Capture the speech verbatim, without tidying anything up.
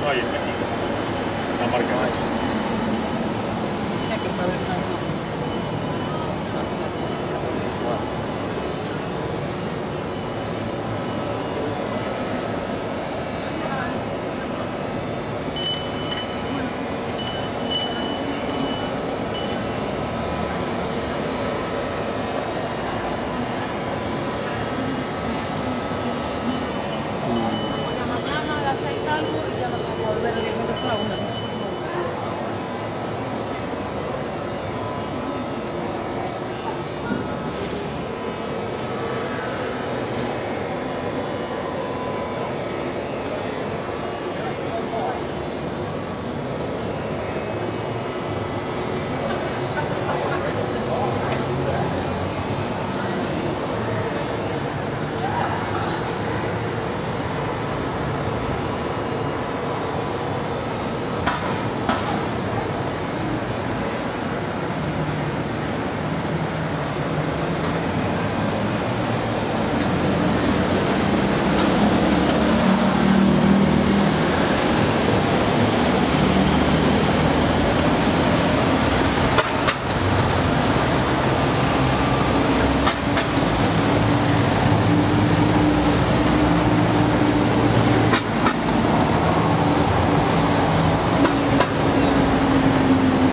no hay en México. La marca no hay. Mira que padre están sus. Por la mañana a las seis algo.